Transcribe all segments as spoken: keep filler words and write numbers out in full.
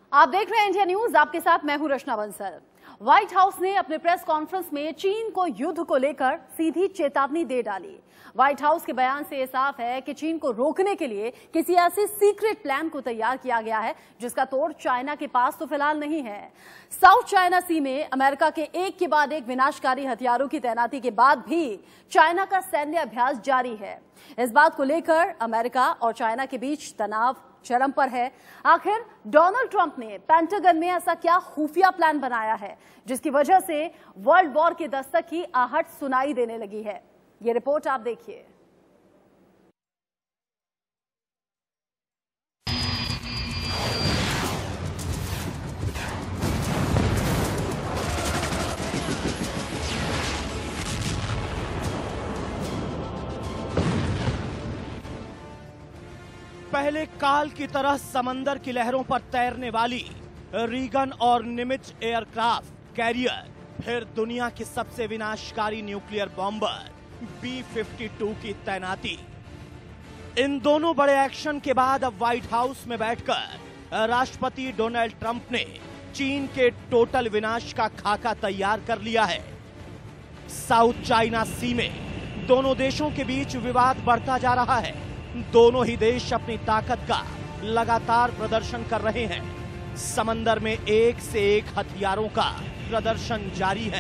आप देख रहे हैं इंडिया न्यूज, आपके साथ मैं हूं रचना बंसल। व्हाइट हाउस ने अपने प्रेस कॉन्फ्रेंस में चीन को युद्ध को लेकर सीधी चेतावनी दे डाली। व्हाइट हाउस के बयान से यह साफ है कि चीन को रोकने के लिए किसी ऐसे सीक्रेट प्लान को तैयार किया गया है जिसका तोड़ चाइना के पास तो फिलहाल नहीं है। साउथ चाइना सी में अमेरिका के एक के बाद एक विनाशकारी हथियारों की तैनाती के बाद भी चाइना का सैन्य अभ्यास जारी है। इस बात को लेकर अमेरिका और चाइना के बीच तनाव चरम पर है। आखिर डोनाल्ड ट्रंप ने पेंटागन में ऐसा क्या खुफिया प्लान बनाया है जिसकी वजह से वर्ल्ड वॉर की दस्तक की आहट सुनाई देने लगी है? ये रिपोर्ट आप देखिए। पहले काल की तरह समंदर की लहरों पर तैरने वाली रीगन और निमिट्ज एयरक्राफ्ट कैरियर, फिर दुनिया की सबसे विनाशकारी nuclear bomber B fifty two की तैनाती। इन दोनों बड़े एक्शन के बाद अब व्हाइट हाउस में बैठकर राष्ट्रपति डोनाल्ड ट्रंप ने चीन के टोटल विनाश का खाका तैयार कर लिया है। साउथ चाइना सी में दोनों देशों के बीच विवाद बढ़ता जा रहा है। दोनों ही देश अपनी ताकत का लगातार प्रदर्शन कर रहे हैं। समंदर में एक से एक हथियारों का प्रदर्शन जारी है।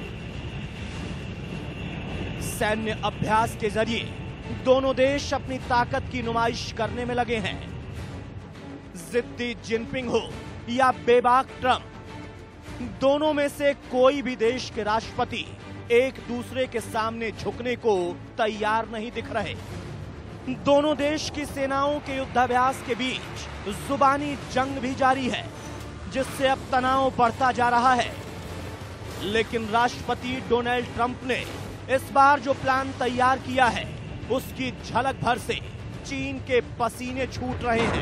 सैन्य अभ्यास के जरिए दोनों देश अपनी ताकत की नुमाइश करने में लगे हैं। जिद्दी जिनपिंग हो या बेबाक ट्रंप, दोनों में से कोई भी देश के राष्ट्रपति एक दूसरे के सामने झुकने को तैयार नहीं दिख रहे। दोनों देश की सेनाओं के युद्धाभ्यास के बीच जुबानी जंग भी जारी है, जिससे अब तनाव बढ़ता जा रहा है। लेकिन राष्ट्रपति डोनाल्ड ट्रंप ने इस बार जो प्लान तैयार किया है, उसकी झलक भर से चीन के पसीने छूट रहे हैं।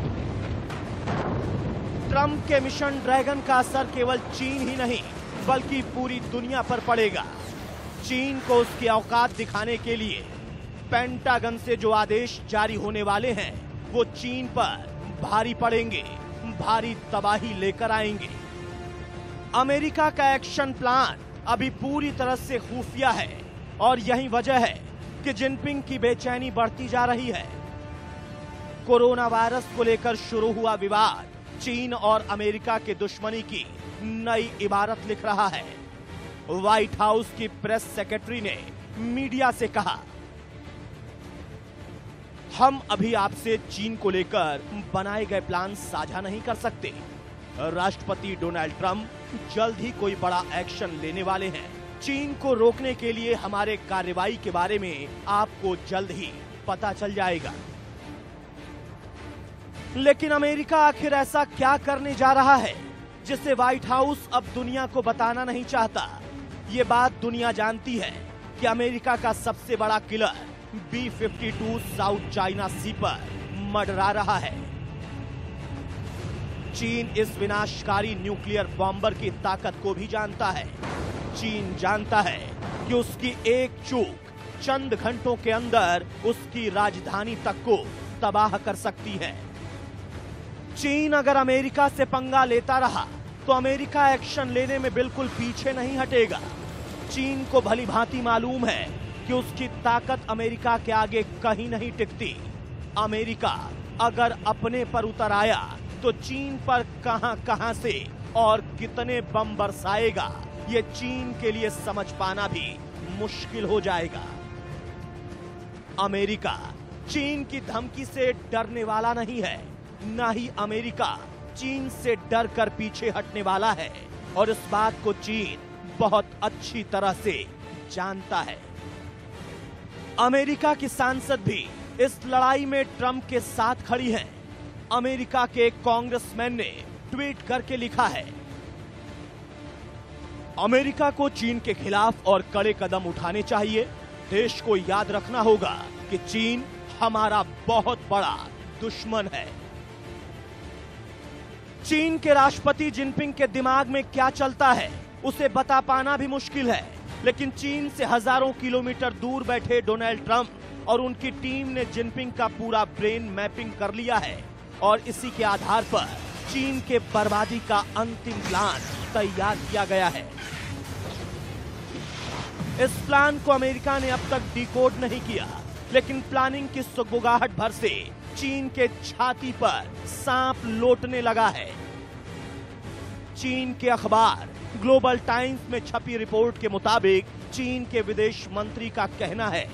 ट्रंप के मिशन ड्रैगन का असर केवल चीन ही नहीं बल्कि पूरी दुनिया पर पड़ेगा। चीन को उसकी औकात दिखाने के लिए पेंटागन से जो आदेश जारी होने वाले हैं, वो चीन पर भारी पड़ेंगे, भारी तबाही लेकर आएंगे। अमेरिका का एक्शन प्लान अभी पूरी तरह से खुफिया है और यही वजह है कि जिनपिंग की बेचैनी बढ़ती जा रही है। कोरोना वायरस को लेकर शुरू हुआ विवाद चीन और अमेरिका के दुश्मनी की नई इबारत लिख रहा है। व्हाइट हाउस की प्रेस सेक्रेटरी ने मीडिया से कहा, हम अभी आपसे चीन को लेकर बनाए गए प्लान साझा नहीं कर सकते। राष्ट्रपति डोनाल्ड ट्रंप जल्द ही कोई बड़ा एक्शन लेने वाले हैं। चीन को रोकने के लिए हमारे कार्रवाई के बारे में आपको जल्द ही पता चल जाएगा। लेकिन अमेरिका आखिर ऐसा क्या करने जा रहा है जिसे व्हाइट हाउस अब दुनिया को बताना नहीं चाहता? ये बात दुनिया जानती है कि अमेरिका का सबसे बड़ा killer B fifty two South China Sea पर मंडरा रहा है। चीन इस विनाशकारी न्यूक्लियर बॉम्बर की ताकत को भी जानता है। चीन जानता है कि उसकी एक चूक चंद घंटों के अंदर उसकी राजधानी तक को तबाह कर सकती है। चीन अगर अमेरिका से पंगा लेता रहा तो अमेरिका एक्शन लेने में बिल्कुल पीछे नहीं हटेगा। चीन को भली भांति मालूम है कि उसकी ताकत अमेरिका के आगे कहीं नहीं टिकती। अमेरिका अगर अपने पर उतर आया तो चीन पर कहां कहां से और कितने बम बरसाएगा, ये चीन के लिए समझ पाना भी मुश्किल हो जाएगा। अमेरिका चीन की धमकी से डरने वाला नहीं है, ना ही अमेरिका चीन से डर कर पीछे हटने वाला है, और इस बात को चीन बहुत अच्छी तरह से जानता है। अमेरिका की सांसद भी इस लड़ाई में ट्रंप के साथ खड़ी हैं। अमेरिका के एक कांग्रेसमैन ने ट्वीट करके लिखा है, अमेरिका को चीन के खिलाफ और कड़े कदम उठाने चाहिए। देश को याद रखना होगा कि चीन हमारा बहुत बड़ा दुश्मन है। चीन के राष्ट्रपति जिनपिंग के दिमाग में क्या चलता है उसे बता पाना भी मुश्किल है, लेकिन चीन से हजारों किलोमीटर दूर बैठे डोनाल्ड ट्रंप और उनकी टीम ने जिनपिंग का पूरा ब्रेन मैपिंग कर लिया है और इसी के आधार पर चीन के बर्बादी का अंतिम प्लान तैयार किया गया है। इस प्लान को अमेरिका ने अब तक डिकोड नहीं किया, लेकिन प्लानिंग की सुगबुगाहट भर से चीन के छाती पर सांप लौटने लगा है। चीन के अखबार ग्लोबल टाइम्स में छपी रिपोर्ट के मुताबिक चीन के विदेश मंत्री का कहना है,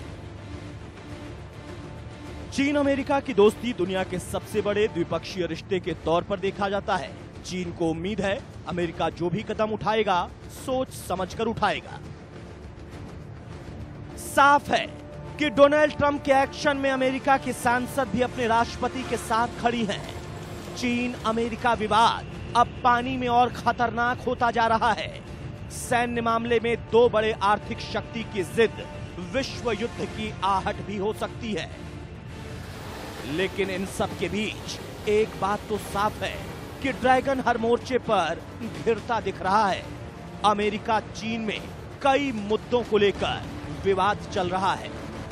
चीन अमेरिका की दोस्ती दुनिया के सबसे बड़े द्विपक्षीय रिश्ते के तौर पर देखा जाता है। चीन को उम्मीद है अमेरिका जो भी कदम उठाएगा सोच समझकर उठाएगा। साफ है कि डोनाल्ड ट्रंप के एक्शन में अमेरिका की सांसद भी अपने राष्ट्रपति के साथ खड़ी हैं। चीन अमेरिका विवाद अब पानी में और खतरनाक होता जा रहा है। सैन्य मामले में दो बड़े आर्थिक शक्ति की जिद विश्व युद्ध की आहट भी हो सकती है। लेकिन इन सब के बीच एक बात तो साफ है कि ड्रैगन हर मोर्चे पर घिरता दिख रहा है। अमेरिका चीन में कई मुद्दों को लेकर विवाद चल रहा है।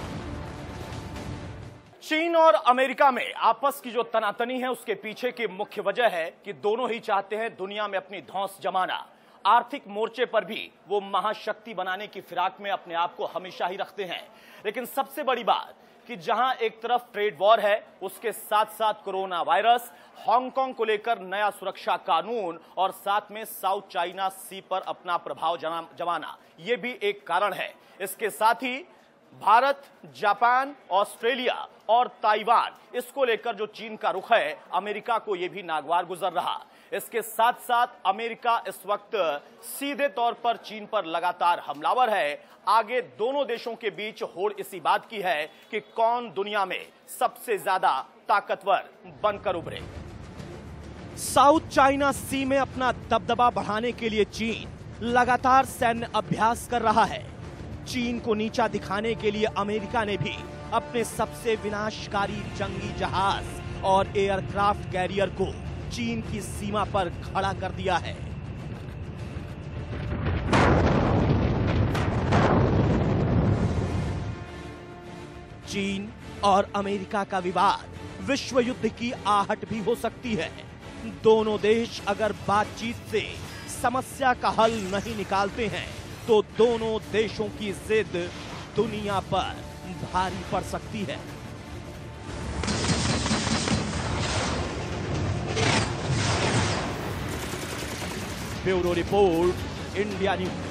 चीन और अमेरिका में आपस की जो तनातनी है उसके पीछे की मुख्य वजह है कि दोनों ही चाहते हैं दुनिया में अपनी धौंस जमाना। आर्थिक मोर्चे पर भी वो महाशक्ति बनाने की फिराक में अपने आप को हमेशा ही रखते हैं। लेकिन सबसे बड़ी बात कि जहां एक तरफ ट्रेड वॉर है, उसके साथ साथ कोरोना वायरस, हांगकांग को लेकर नया सुरक्षा कानून और साथ में साउथ चाइना सी पर अपना प्रभाव जमाना, ये भी एक कारण है। इसके साथ ही भारत, जापान, ऑस्ट्रेलिया और ताइवान, इसको लेकर जो चीन का रुख है, अमेरिका को यह भी नागवार गुजर रहा। इसके साथ साथ अमेरिका इस वक्त सीधे तौर पर चीन पर लगातार हमलावर है। आगे दोनों देशों के बीच होड़ इसी बात की है कि कौन दुनिया में सबसे ज्यादा ताकतवर बनकर उभरे। साउथ चाइना सी में अपना दबदबा बढ़ाने के लिए चीन लगातार सैन्य अभ्यास कर रहा है। चीन को नीचा दिखाने के लिए अमेरिका ने भी अपने सबसे विनाशकारी जंगी जहाज और एयरक्राफ्ट कैरियर को चीन की सीमा पर खड़ा कर दिया है। चीन और अमेरिका का विवाद विश्व युद्ध की आहट भी हो सकती है। दोनों देश अगर बातचीत से समस्या का हल नहीं निकालते हैं तो दोनों देशों की जिद दुनिया पर भारी पड़ सकती है। Bureau report, India News.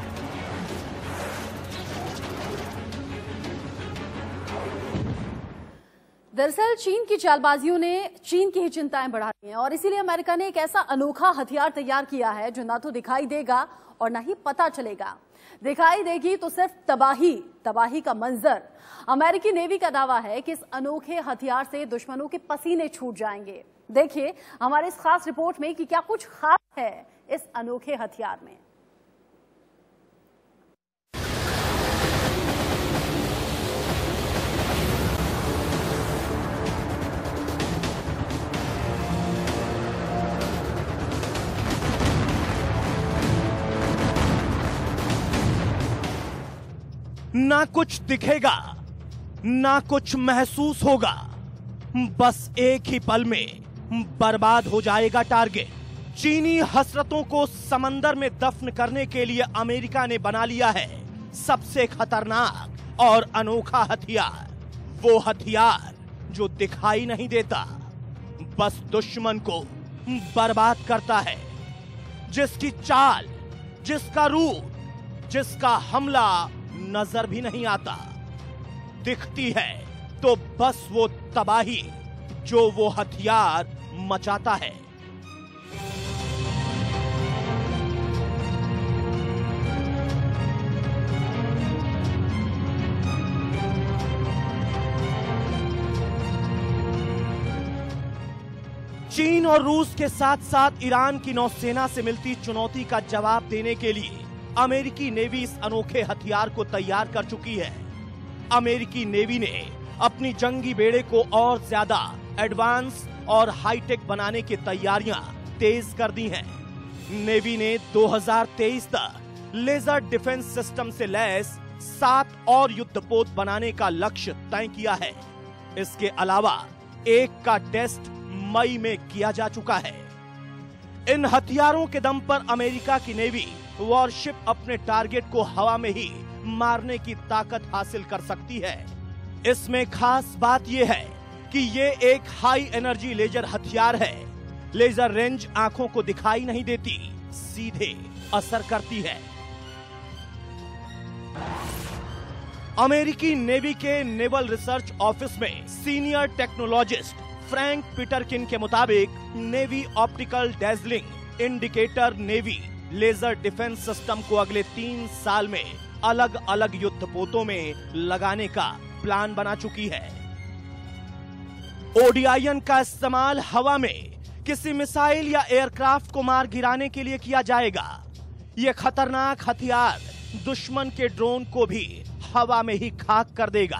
दरअसल चीन की चालबाजियों ने चीन की ही चिंताएं बढ़ा दी हैं और इसीलिए अमेरिका ने एक ऐसा अनोखा हथियार तैयार किया है जो ना तो दिखाई देगा और ना ही पता चलेगा। दिखाई देगी तो सिर्फ तबाही, तबाही का मंजर। अमेरिकी नेवी का दावा है कि इस अनोखे हथियार से दुश्मनों के पसीने छूट जाएंगे। देखिए हमारे इस खास रिपोर्ट में कि क्या कुछ खास है इस अनोखे हथियार में। ना कुछ दिखेगा, ना कुछ महसूस होगा, बस एक ही पल में बर्बाद हो जाएगा टारगेट। चीनी हसरतों को समंदर में दफन करने के लिए अमेरिका ने बना लिया है सबसे खतरनाक और अनोखा हथियार। वो हथियार जो दिखाई नहीं देता, बस दुश्मन को बर्बाद करता है, जिसकी चाल, जिसका रूप, जिसका हमला नजर भी नहीं आता। दिखती है तो बस वो तबाही जो वो हथियार मचाता है। चीन और रूस के साथ साथ ईरान की नौसेना से मिलती चुनौती का जवाब देने के लिए अमेरिकी नेवी इस अनोखे हथियार को तैयार कर चुकी है। अमेरिकी नेवी ने अपनी जंगी बेड़े को और ज्यादा एडवांस और हाईटेक बनाने की तैयारियां तेज कर दी हैं। नेवी ने दो हज़ार तेईस तक लेजर डिफेंस सिस्टम से लैस सात और युद्धपोत बनाने का लक्ष्य तय किया है। इसके अलावा एक का टेस्ट मई में किया जा चुका है। इन हथियारों के दम पर अमेरिका की नेवी वॉरशिप अपने टारगेट को हवा में ही मारने की ताकत हासिल कर सकती है। इसमें खास बात यह है कि ये एक हाई एनर्जी लेजर हथियार है। लेजर रेंज आंखों को दिखाई नहीं देती, सीधे असर करती है। अमेरिकी नेवी के नेवल रिसर्च ऑफिस में सीनियर टेक्नोलॉजिस्ट फ्रैंक पीटरकिन के मुताबिक navy optical dazzling indicator navy laser defence system को अगले तीन साल में अलग अलग युद्धपोतों में लगाने का प्लान बना चुकी है। ओडीआईएन का इस्तेमाल हवा में किसी मिसाइल या एयरक्राफ्ट को मार गिराने के लिए किया जाएगा। यह खतरनाक हथियार दुश्मन के ड्रोन को भी हवा में ही खाक कर देगा।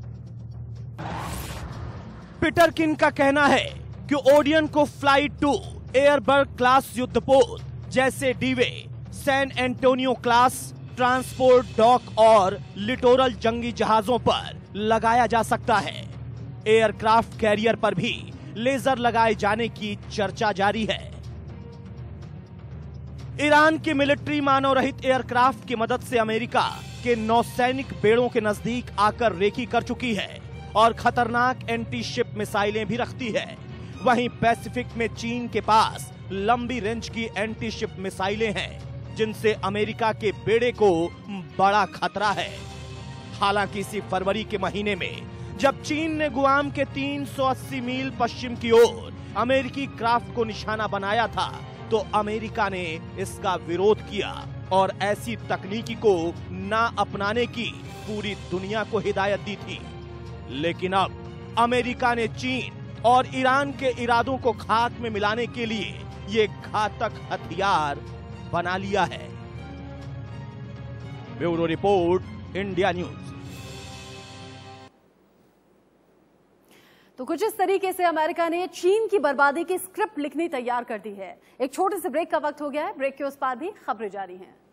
पीटरकिन का कहना है कि ओडियन को फ्लाइट टू एयरबर्ग क्लास युद्धपोत जैसे Dewey, San Antonio class transport dock और लिटोरल जंगी जहाजों पर लगाया जा सकता है। एयरक्राफ्ट कैरियर पर भी लेजर लगाए जाने की चर्चा जारी है। ईरान की मिलिट्री मानव रहित एयरक्राफ्ट की मदद से अमेरिका के नौसैनिक बेड़ों के नजदीक आकर रेकी कर चुकी है और खतरनाक एंटी शिप मिसाइलें भी रखती है। वहीं पैसिफिक में चीन के पास लंबी रेंज की एंटी शिप मिसाइलें हैं, जिनसे अमेरिका के बेड़े को बड़ा खतरा है। हालांकि इसी फरवरी के महीने में जब चीन ने गुआम के तीन सौ अस्सी मील पश्चिम की ओर अमेरिकी क्राफ्ट को निशाना बनाया था, तो अमेरिका ने इसका विरोध किया और ऐसी तकनीकी को ना अपनाने की पूरी दुनिया को हिदायत दी थी। लेकिन अब अमेरिका ने चीन और ईरान के इरादों को खाक में मिलाने के लिए ये घातक हथियार बना लिया है। Bureau report, India News. तो कुछ इस तरीके से अमेरिका ने चीन की बर्बादी की स्क्रिप्ट लिखनी तैयार कर दी है। एक छोटे से ब्रेक का वक्त हो गया है। ब्रेक के उस पार भी खबरें जारी हैं।